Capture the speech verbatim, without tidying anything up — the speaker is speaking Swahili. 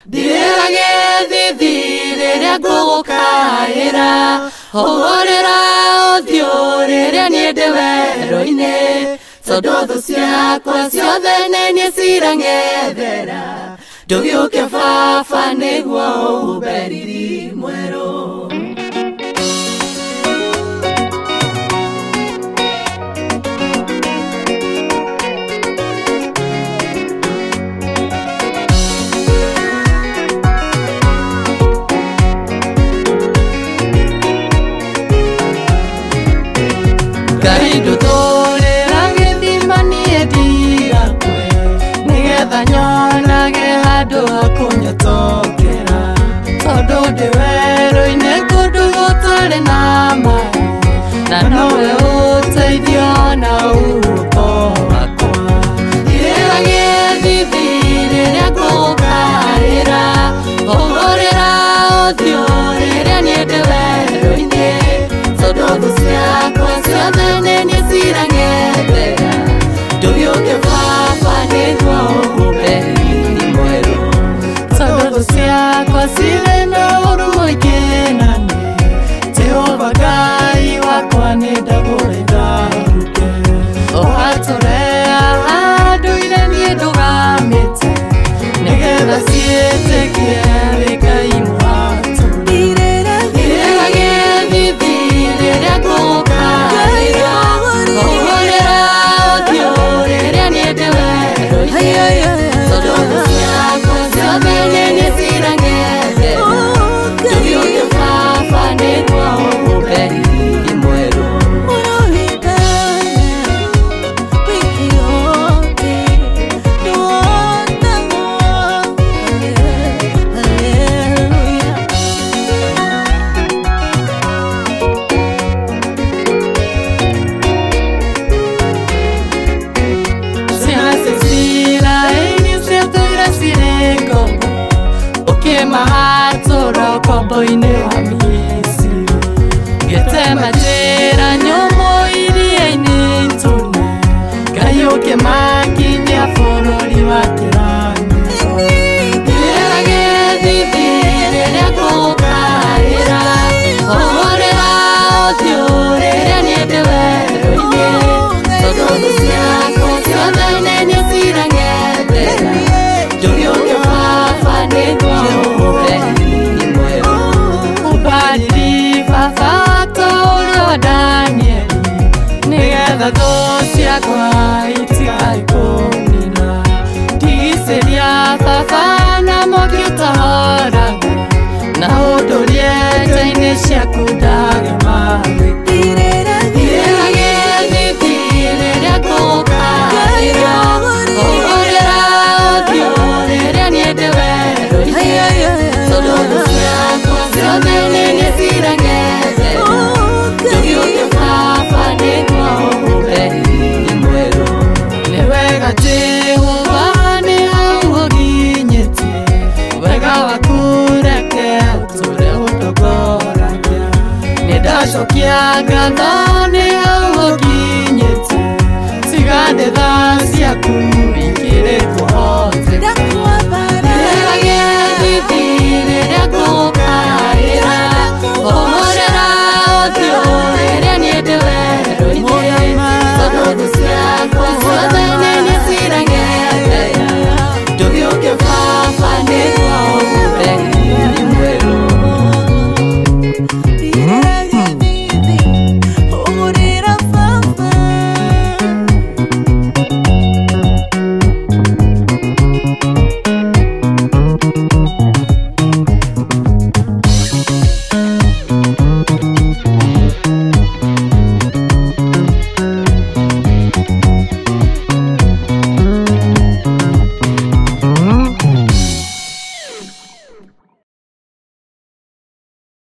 Dirage thithirire ngugukaira Hogorera uthiurire niende werũ-inĩ Tondu thu ciakwa ciothe nĩnyicirang'ethera Ndũgĩũke baba nĩguo ũhumbe riri mwerũ Karidu tole rangi dimani ediga kwe Nigetha nyonage handũ hakunyotokera Tondu ndĩ werũ-inĩ kũndũ gũtarĩ na maĩ Na nowe ũteithio na ũhurũko wakwa Ndĩrĩragie thithi rĩrĩa ngũgũkaĩra Hũgũrĩra ũthiũ rĩrĩa niĩ ndĩ werũ-inĩ Tondu thu ciakwa ciothe nĩnyicirang'ethera Ndũgĩũke baba nĩguo ũhumbe riri mwerũ Tondu thu ciakwa cirĩ na ũũru mũingĩ na niĩ Jehova Ngai wakwa nĩndagũthaitha ũke Ũhatũre handũ-inĩ niĩ ndũgamĩte Nĩgetha ciĩtĩkie wĩ Ngai mũhatũre Ndĩrĩragie thithi rĩrĩa ngũgũkaĩra Hũgũrĩra ũthiũ rĩrĩa niĩ ndĩ werũ-inĩ Tondu thu ciakwa ciothe nĩnyicirang'ethera Ndũgĩũke baba nĩguo ũhumbe riri mwerũ Mahatũra ũkombo-inĩ wa Misiri Gĩtema njĩra nyũmũ iria-inĩ itune Ngai ũkĩmakinyia bũrũri wa kĩrang'ĩro Ndĩrĩragie thithi rĩrĩa ngũgũkaĩra Hũgũrĩra ũthiũ rĩrĩa niĩ ndĩ werũ-inĩ Tondu thu ciakwa ciothe nĩnyicirang'ethera Ndũgĩũke baba nĩguo ũhumbe riri mwerũ Ũmbarĩri baba ta ũrĩa wa Danieli Nĩgetha thũ ciakwa itigai kũnina Ndigicĩria baba na mwaki ũtahoraga Na ũndũrie nja-inĩ ciaku ndage mathĩko Ndĩrĩragie thithi rĩrĩa ngũgũkaĩra Hũgũrĩra ũthiũ rĩrĩa niĩ ndĩ werũ-inĩ Tondu thu ciakwa ciothe nĩnyicirang'ethera Ndũgĩũke baba nĩguo ũhumbe riri mwerũ Nĩ wega Jehova nĩ hau ũnginyĩtie Wega waku reke ũtũre ũndongoragia Nĩndacokia ngatho nĩ hau ũnginyĩtie Tiga nĩ tha ciaku